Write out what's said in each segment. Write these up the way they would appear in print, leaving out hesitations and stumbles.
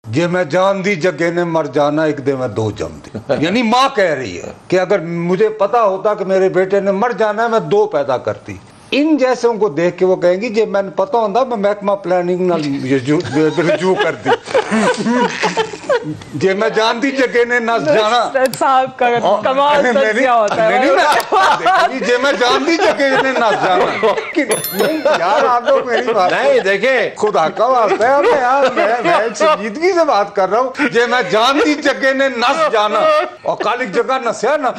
जे मैं जान दी जगे ने मर जाना एक दे मैं दो जम दी। यानी माँ कह रही है कि अगर मुझे पता होता कि मेरे बेटे ने मर जाना है मैं दो पैदा करती। इन जैसों को देख के वो कहेंगी जे मैंने पता होता मैं महकमा प्लानिंग नाल रजू कर दी। जे मैं जानती जगह ने नस जाना साहब का कमाल क्या होता है। नहीं, जे मैं जानती जगह ने नस जाना। नहीं यार आप लोग मेरी बात नहीं देखे, खुदा का वास्ता है यार, मैं संजीदगी से बात कर रहा हूँ। जे मैं जानती जगह ने नस जाना और कालिक जगह नस्या ना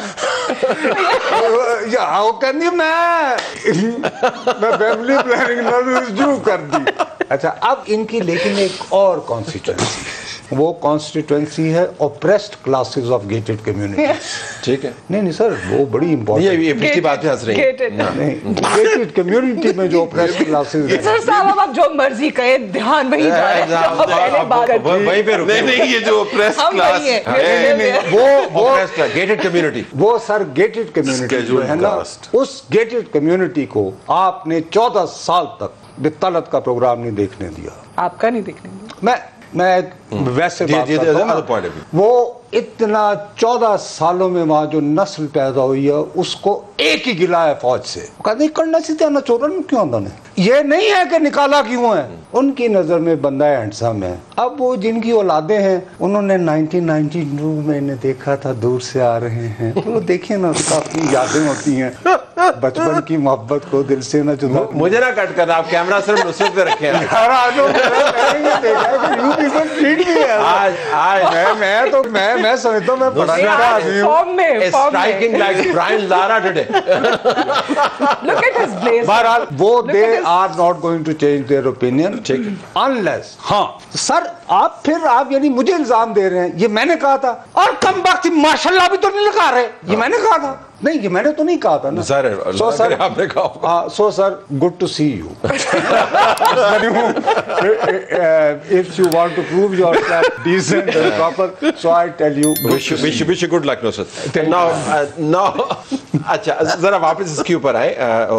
या वो कहती मैं फैमिली प्लानिंग रजू कर दी। अच्छा अब इनकी लेकिन एक और कॉन्स्टिट्यूएंसी, वो कॉन्स्टिट्यूएंसी है oppressed classes of gated community. ठीक है, नहीं सर वो बड़ी इंपॉर्टेंट, ये पिछली बात पे हंस रही है। गेटेड कम्युनिटी में जो ऑप्रेस्ड क्लासेस है। सर साहब आप जो मर्जी कहे, ध्यान वही वहीं पे रुके। नहीं ये जो ऑप्रेस्ड क्लास वो गेटेड कम्युनिटी, वो सर गेटेड कम्युनिटी जो है ना, उस गेटेड कम्युनिटी को आपने 14 साल तक बित्तालत का प्रोग्राम नहीं देखने दिया। आपका नहीं देखने दिया। मैं वैसे बात करता हूं, वो इतना 14 सालों में वहां जो नस्ल पैदा हुई है उसको एक ही गिला है फौज से। कहते करना सीधा ना चोरन क्यों आंदा ने, ये नहीं है कि निकाला क्यों है, उनकी नजर में बंदा हैंडसम है। अब वो जिनकी औलादे हैं उन्होंने 1992 में इन्हें देखा था, दूर से आ रहे हैं तो देखिए ना उसका अपनी यादें होती हैं, बचपन की मोहब्बत को दिल से ना जुदा। मुझे ना कट करना, आप कैमरा सिर्फ नुसरत पे रखे हैं। मैं समझता हूँ मैं पढ़ाने का आदमी हूँ। Striking like Brian Lara today. Look at his blazer. बहरहाल वो they are not going to change their opinion unless, हाँ सर आप फिर आप यानी मुझे इल्जाम दे रहे हैं ये मैंने कहा था, और कम बात माशाल्लाह भी तो नहीं लगा रहे, ये मैंने कहा था। नहीं ये मैंने तो नहीं कहा था ना सर। सो सर आपने कहा, so sir good to see you. If you want to prove yourself decent and proper, so I tell you wish you good luck, Nusrat. Now अच्छा जरा वापस इसके ऊपर आए।